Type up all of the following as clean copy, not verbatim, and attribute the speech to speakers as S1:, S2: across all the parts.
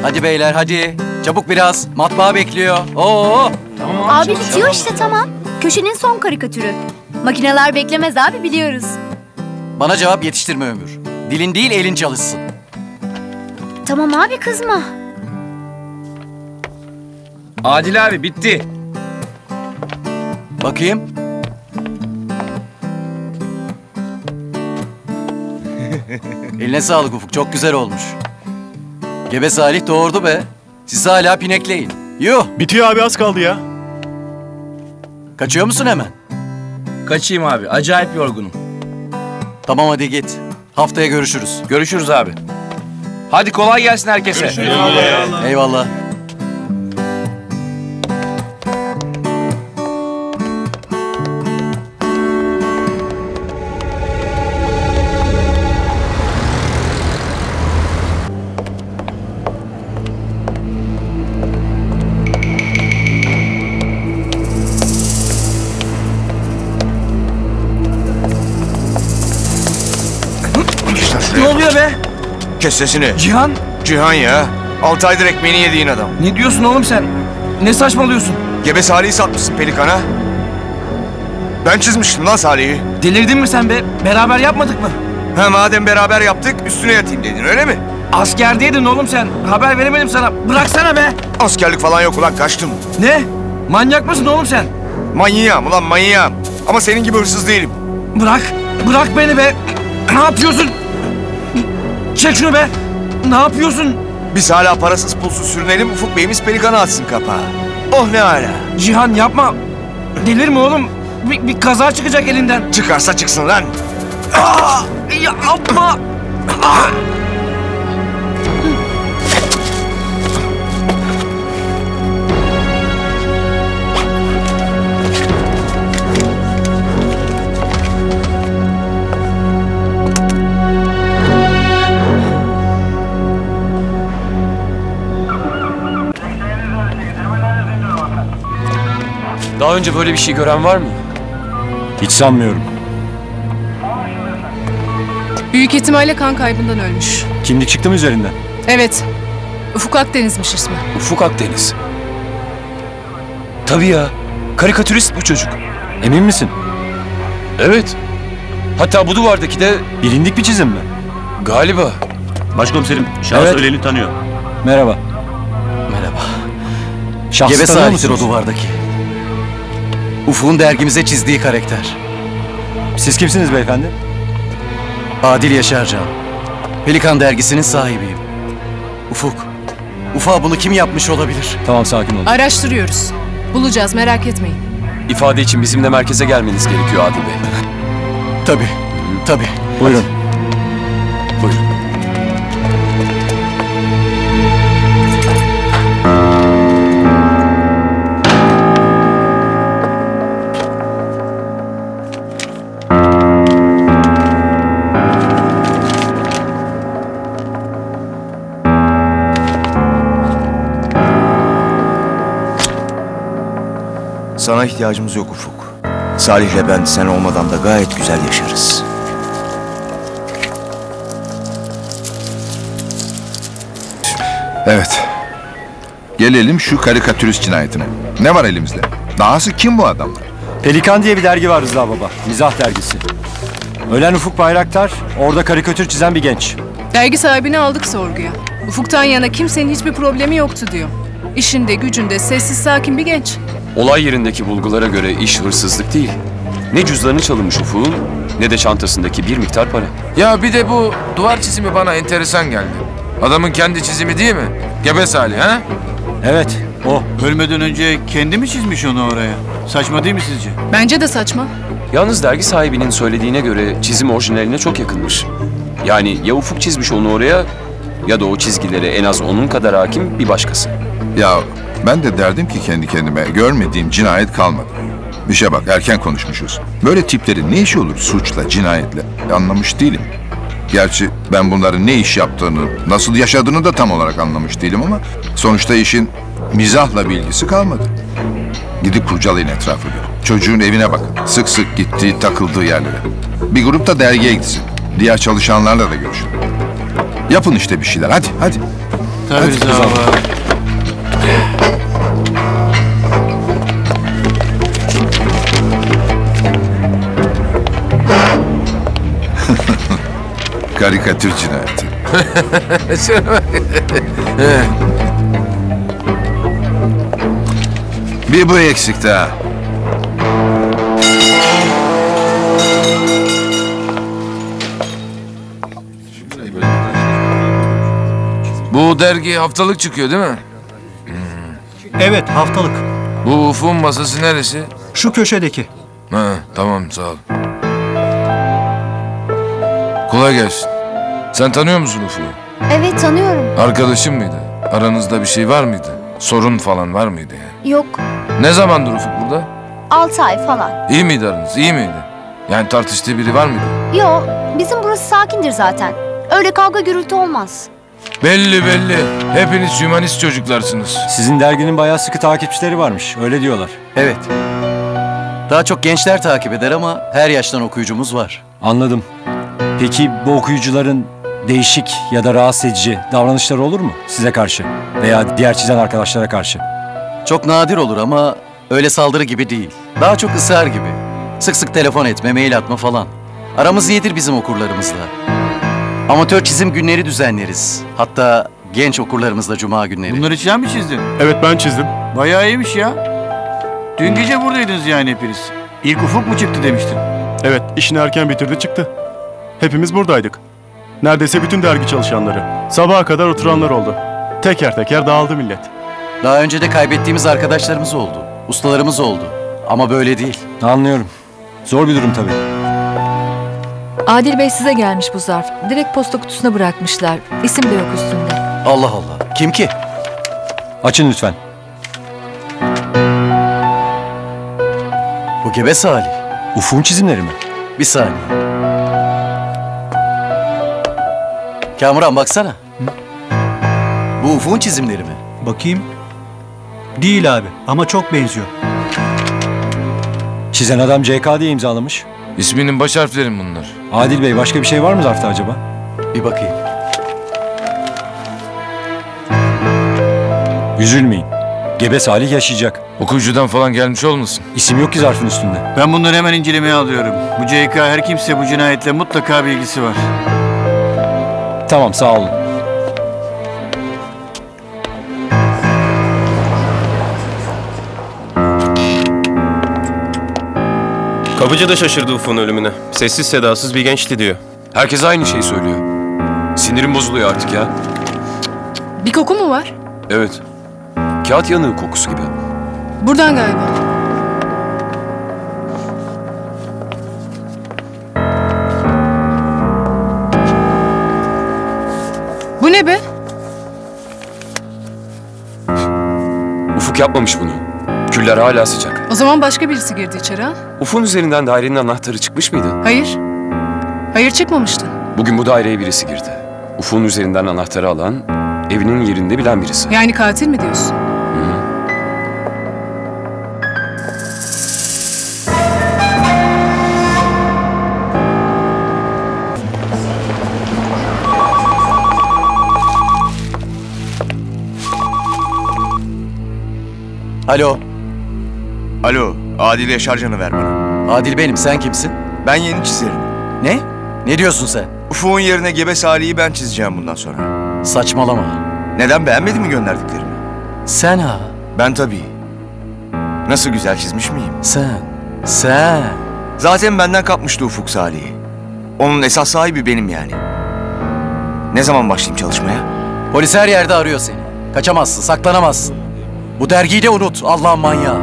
S1: Hadi beyler hadi. Çabuk biraz. Matbaa bekliyor. Oo.
S2: Tamam abi bitiyor işte tamam. Köşenin son karikatürü. Makineler beklemez abi biliyoruz.
S1: Bana cevap yetiştirme Ömür. Dilin değil elin çalışsın.
S2: Tamam abi kızma.
S3: Adil abi bitti.
S1: Bakayım. Eline sağlık Ufuk. Çok güzel olmuş. Gebe Salih doğurdu be. Siz hala pinekleyin. Yuh.
S4: Bitiyor abi az kaldı ya.
S1: Kaçıyor musun hemen?
S3: Kaçayım abi. Acayip yorgunum.
S1: Tamam hadi git. Haftaya görüşürüz.
S3: Görüşürüz abi. Hadi kolay gelsin herkese.
S1: Eyvallah.
S3: Ne oluyor be?
S5: Kes sesini.
S3: Cihan?
S5: Cihan ya. 6 aydır ekmeğini yediğin adam.
S3: Ne diyorsun oğlum sen? Ne saçmalıyorsun?
S5: Gebe Salih'i satmışsın Pelikan'a. Ben çizmiştim lan Salih'i.
S3: Delirdin mi sen be? Beraber yapmadık mı?
S5: Ha madem beraber yaptık üstüne yatayım dedin öyle mi?
S3: Askerdeydin oğlum sen. Haber veremedim sana. Bıraksana be.
S5: Askerlik falan yok ulan kaçtım.
S3: Ne? Manyak mısın oğlum sen?
S5: Manyağım ulan manyağım. Ama senin gibi hırsız değilim.
S3: Bırak. Bırak beni be. Ne yapıyorsun? Çek şunu be. Ne yapıyorsun?
S5: Biz hala parasız pulsuz sürünelim Ufuk Bey'imiz Pelikan'a atsın kapağı. Oh ne hala.
S3: Cihan yapma. Delirme oğlum. Bir kaza çıkacak elinden.
S5: Çıkarsa çıksın lan.
S3: Aa, yapma. Aa.
S6: Daha önce böyle bir şey gören var mı?
S4: Hiç sanmıyorum.
S7: Büyük ihtimalle kan kaybından ölmüş.
S4: Kimlik çıktı mı üzerinden?
S7: Evet. Ufuk Akdeniz'miş ismi.
S6: Ufuk Akdeniz. Tabii ya. Karikatürist bu çocuk.
S4: Emin misin?
S6: Evet. Hatta bu duvardaki de
S4: Bilindik bir çizim mi?
S6: galiba.
S8: Başkomiserim, şahıs
S4: Evet.
S8: öleni tanıyor.
S4: Merhaba.
S1: Merhaba.
S4: Şahsı
S1: Gebe
S4: tanıyor
S1: Salih'tir o
S4: musunuz?
S1: duvardaki. Ufuk'un dergimize çizdiği karakter.
S4: Siz kimsiniz beyefendi?
S1: Adil Yaşarcan. Pelikan dergisinin sahibiyim. Ufuk. Ufuk'a bunu kim yapmış olabilir?
S4: Tamam sakin olun.
S7: Araştırıyoruz. Bulacağız merak etmeyin.
S6: İfade için bizimle merkeze gelmeniz gerekiyor Adil Bey.
S1: Tabii. Tabii.
S4: Buyurun.
S6: Buyurun.
S5: Sana ihtiyacımız yok Ufuk. Salih'le ben sen olmadan da gayet güzel yaşarız.
S9: Evet. Gelelim şu karikatürist cinayetine. Ne var elimizde? Dahası kim bu adamlar?
S4: Pelikan diye bir dergi var Rıza Baba. Mizah dergisi. Ölen Ufuk Bayraktar, orada karikatür çizen bir genç.
S7: Dergi sahibini aldık sorguya. Ufuk'tan yana kimsenin hiçbir problemi yoktu diyor. İşinde gücünde sessiz sakin bir genç.
S6: Olay yerindeki bulgulara göre iş hırsızlık değil. Ne cüzdanı çalınmış Ufuk'un ne de çantasındaki bir miktar para.
S10: Ya bir de bu duvar çizimi bana enteresan geldi. Adamın kendi çizimi değil mi? Gebe Salih ha?
S4: Evet, o.
S8: Ölmeden önce kendi mi çizmiş onu oraya? Saçma değil mi sizce?
S7: Bence de saçma.
S6: Yalnız dergi sahibinin söylediğine göre çizim orijinaline çok yakınmış. Yani ya Ufuk çizmiş onu oraya ya da o çizgilere en az onun kadar hakim bir başkası.
S9: Ya ben de derdim ki kendi kendime görmediğim cinayet kalmadı. Bir şey bak erken konuşmuşuz. Böyle tiplerin ne işi olur suçla, cinayetle anlamış değilim. Gerçi ben bunların ne iş yaptığını, nasıl yaşadığını da tam olarak anlamış değilim ama sonuçta işin mizahla bir ilgisi kalmadı. Gidip kurcalayın etrafını. Çocuğun evine bakın. Sık sık gittiği, takıldığı yerlere. Bir grup da dergiye gitsin. Diğer çalışanlarla da görüşün. Yapın işte bir şeyler. Hadi, hadi.
S8: Tabii Rıza baba.
S9: Karikatür cinayeti. Bir bu eksikti ha.
S10: Bu dergi haftalık çıkıyor değil mi?
S3: Evet, haftalık.
S10: Bu Ufuk'un masası neresi?
S3: Şu köşedeki.
S10: Ha, tamam sağ ol. Kolay gelsin. Sen tanıyor musun Ufuk'u?
S2: Evet, tanıyorum.
S10: Arkadaşın mıydı? Aranızda bir şey var mıydı? Sorun falan var mıydı yani?
S2: Yok,
S10: Ne zamandır Ufuk burada?
S2: 6 ay falan.
S10: İyi miydi aranız? İyi miydi? Yani tartıştığı biri var mıydı?
S2: Yo, bizim burası sakindir zaten. Öyle kavga gürültü olmaz.
S10: Belli belli. Hepiniz hümanist çocuklarsınız.
S4: Sizin derginin bayağı sıkı takipçileri varmış. Öyle diyorlar.
S1: Evet. Daha çok gençler takip eder ama her yaştan okuyucumuz var.
S4: Anladım. Peki bu okuyucuların değişik ya da rahatsız edici davranışları olur mu size karşı? Veya diğer çizen arkadaşlara karşı?
S1: Çok nadir olur ama öyle saldırı gibi değil. Daha çok ısrar gibi. Sık sık telefon etme, mail atma falan. Aramız iyidir bizim okurlarımızla. Amatör çizim günleri düzenleriz. Hatta genç okurlarımızla cuma günleri.
S8: Bunları sen mi çizdin?
S11: Evet, ben çizdim.
S8: Bayağı iyiymiş ya. Dün gece buradaydınız yani hepiniz. İlk Ufuk mu çıktı demiştin?
S11: Evet, işini erken bitirdi çıktı. Hepimiz buradaydık. Neredeyse bütün dergi çalışanları. Sabaha kadar oturanlar oldu. Teker teker dağıldı millet.
S1: Daha önce de kaybettiğimiz arkadaşlarımız oldu. Ustalarımız oldu. Ama böyle değil.
S4: Anlıyorum. Zor bir durum tabii.
S12: Adil Bey size gelmiş bu zarf. Direkt posta kutusuna bırakmışlar. İsim de yok üstünde.
S1: Allah Allah. Kim ki?
S4: Açın lütfen.
S1: Bu Gebe Salih.
S4: Ufuk'un çizimleri mi?
S1: Bir saniye. Kamuran baksana. Bu Ufuk'un çizimleri mi?
S3: Bakayım. Değil abi ama çok benziyor.
S4: Çizen adam CK diye imzalamış.
S10: İsminin baş harfleri mi bunlar?
S4: Adil Bey, başka bir şey var mı zarfta acaba?
S1: Bir bakayım.
S4: Üzülmeyin. Gebe Salih yaşayacak.
S10: Okuyucudan falan gelmiş olmasın?
S4: İsim yok ki zarfın üstünde.
S8: Ben bunları hemen incelemeye alıyorum. Bu CK her kimse bu cinayetle mutlaka bilgisi var.
S4: Tamam, sağ olun.
S11: Kapıcı da şaşırdı Ufuk'un ölümüne. Sessiz sedasız bir gençti diyor.
S6: Herkes aynı şeyi söylüyor. Sinirim bozuluyor artık ya.
S7: Bir koku mu var?
S6: Evet. Kağıt yanığı kokusu gibi.
S7: Buradan galiba. Bu ne be?
S6: Ufuk yapmamış bunu. Küller hala sıcak.
S7: O zaman başka birisi girdi içeri ha?
S6: Ufuk'un üzerinden dairenin anahtarı çıkmış mıydı?
S7: Hayır. Hayır, çıkmamıştı.
S6: Bugün bu daireye birisi girdi. Ufuk'un üzerinden anahtarı alan, evinin yerinde bilen birisi.
S7: Yani katil mi diyorsun?
S1: Alo.
S5: Alo, Adil Yaşarcan'ı ver bana.
S1: Adil benim. Sen kimsin?
S5: Ben yeni çizerim.
S1: Ne? Ne diyorsun sen?
S5: Ufuk'un yerine Gebe Salih'i ben çizeceğim bundan sonra.
S1: Saçmalama.
S5: Neden, beğenmedin mi gönderdiklerimi?
S1: Sen ha.
S5: Ben tabii. Nasıl güzel çizmiş miyim?
S1: Sen.
S5: Zaten benden kapmıştı Ufuk Salih'i. Onun esas sahibi benim yani. Ne zaman başlayayım çalışmaya?
S1: Polis her yerde arıyor seni. Kaçamazsın, saklanamazsın. Bu dergiyi de unut, Allah'ın manyağı.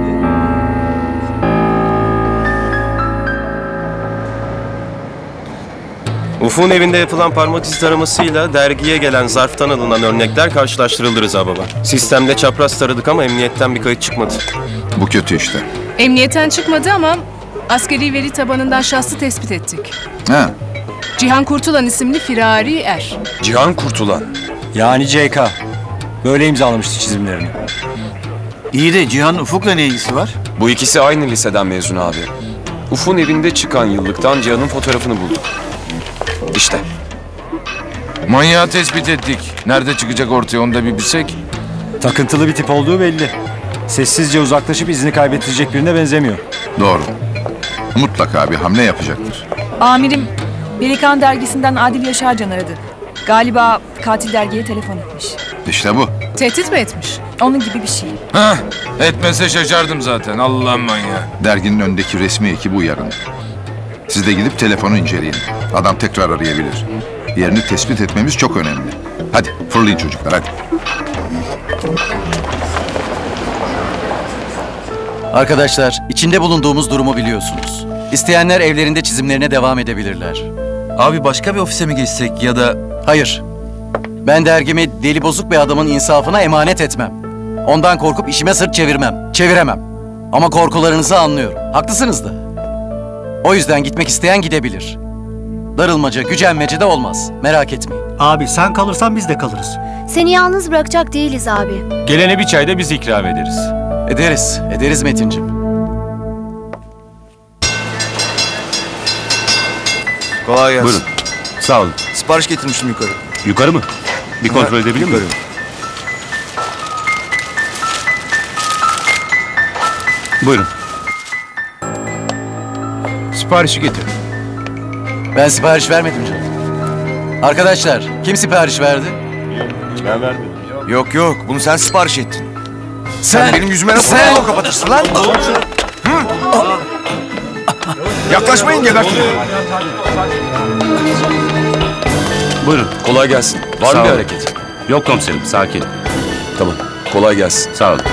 S11: Ufuk'un evinde yapılan parmak izi taramasıyla dergiye gelen zarftan alınan örnekler karşılaştırıldı Rıza Baba. Sistemde çapraz taradık ama emniyetten bir kayıt çıkmadı.
S9: Bu kötü işte.
S7: Emniyetten çıkmadı ama askeri veri tabanından şahsı tespit ettik.
S9: Ha,
S7: Cihan Kurtulan isimli firari er.
S6: Cihan Kurtulan.
S4: Yani CK. Böyle imzalamıştı çizimlerini.
S8: İyi de Cihan Ufuk'la ne ilgisi var?
S6: Bu ikisi aynı liseden mezun abi. Ufuk'un evinde çıkan yıllıktan Cihan'ın fotoğrafını bulduk. İşte.
S10: Manyağı tespit ettik. Nerede çıkacak ortaya onu da bir bilsek.
S4: Takıntılı bir tip olduğu belli. Sessizce uzaklaşıp izini kaybettirecek birine benzemiyor.
S9: Doğru. Mutlaka bir hamle yapacaktır.
S13: Amirim, Pelikan dergisinden Adil Yaşarcan aradı. Galiba katil dergiye telefon etmiş.
S9: İşte bu.
S7: Tehdit mi etmiş?
S13: Onun gibi bir şey.
S10: Hah, etmese şaşardım zaten. Allah'ım manyağı.
S9: Derginin önündeki resmi ekibi uyarın. Siz de gidip telefonu inceleyin. Adam tekrar arayabilir. Yerini tespit etmemiz çok önemli. Hadi fırlayın çocuklar hadi.
S1: Arkadaşlar, içinde bulunduğumuz durumu biliyorsunuz. İsteyenler evlerinde çizimlerine devam edebilirler.
S3: Abi başka bir ofise mi geçsek ya da...
S1: Hayır. Ben dergimi deli bozuk bir adamın insafına emanet etmem. Ondan korkup işime sırt çevirmem. Çeviremem. Ama korkularınızı anlıyorum. Haklısınız da. O yüzden gitmek isteyen gidebilir. Darılmaca, gücenmece de olmaz. Merak etmeyin.
S8: Abi sen kalırsan biz de kalırız.
S2: Seni yalnız bırakacak değiliz abi.
S4: Gelene bir çay da biz ikram ederiz.
S1: Ederiz Metincim.
S5: Kolay gelsin.
S14: Buyurun. Sağ olun.
S5: Sipariş getirmiştim yukarı.
S14: Yukarı mı? Bir kontrol edebilir miyim? Buyurun.
S10: Siparişi getir.
S1: Ben sipariş vermedim canım. Arkadaşlar, kim sipariş verdi?
S14: Ben vermedim.
S5: Yok bunu sen sipariş ettin.
S1: Sen
S5: benim yüzüme nasıl sen kapatırsın lan? Hı? Yaklaşmayın gebertin.
S14: Buyurun.
S6: Kolay gelsin. Var
S14: Sağ
S6: mı bir
S14: olun.
S6: hareket?
S14: Yok komiserim, sakin.
S6: Tamam. Kolay gelsin.
S14: Sağ olun.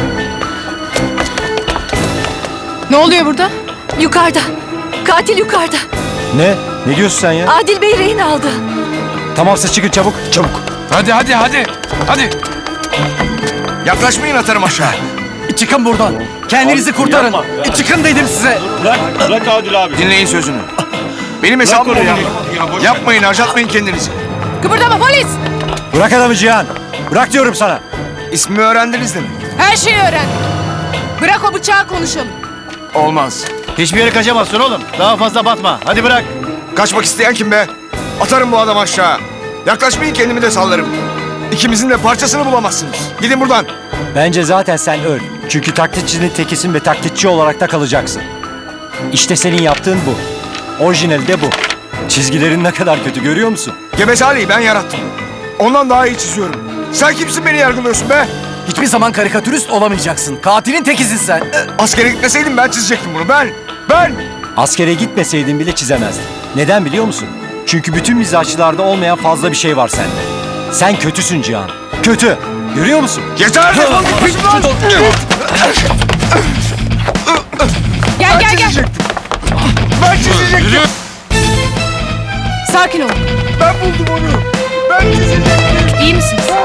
S7: Ne oluyor burada?
S12: Yukarıda. Katil yukarıda.
S4: Ne? Ne diyorsun sen ya?
S12: Adil Bey rehin aldı.
S4: Tamam siz çıkın çabuk. Çabuk.
S10: Hadi. Hadi.
S5: Yaklaşmayın atarım aşağı.
S1: Çıkın buradan. Kendinizi kurtarın. Çıkın dedim size.
S14: Bırak Adil abi.
S5: Dinleyin sözünü. Benim hesabım olun. Yapmayın harcatmayın kendinizi.
S7: Kıpırdama polis!
S4: Bırak adamı Cihan. Bırak diyorum sana.
S5: İsmimi öğrendiniz demek.
S7: Her şeyi öğrendim. Bırak o bıçağı konuşalım.
S5: Olmaz.
S8: Hiçbir yere kaçamazsın oğlum. Daha fazla batma. Hadi bırak.
S5: Kaçmak isteyen kim be? Atarım bu adamı aşağı. Yaklaşmayın kendimi de sallarım. İkimizin de parçasını bulamazsınız. Gidin buradan.
S4: Bence zaten sen öl. Çünkü taklitçinin tekisin ve taklitçi olarak da kalacaksın. İşte senin yaptığın bu. Orijinali de bu. Çizgilerin ne kadar kötü görüyor musun?
S5: Geveze Ali'yi ben yarattım. Ondan daha iyi çiziyorum. Sen kimsin beni yargılıyorsun be?
S1: Hiçbir zaman karikatürist olamayacaksın. Katilin tekisin sen.
S5: Askere gitmeseydim ben çizecektim bunu. Ben.
S4: Askere gitmeseydin bile çizemezdin. Neden biliyor musun? Çünkü bütün mizahçılarda olmayan fazla bir şey var sende. Sen kötüsün Cihan. Kötü. Görüyor musun?
S5: Yeter! Defol git başımdan!
S7: Gel.
S5: Ben çizecektim.
S7: Sakin olun.
S5: Ben buldum onu. Ben çizecektim.
S7: İyi misiniz?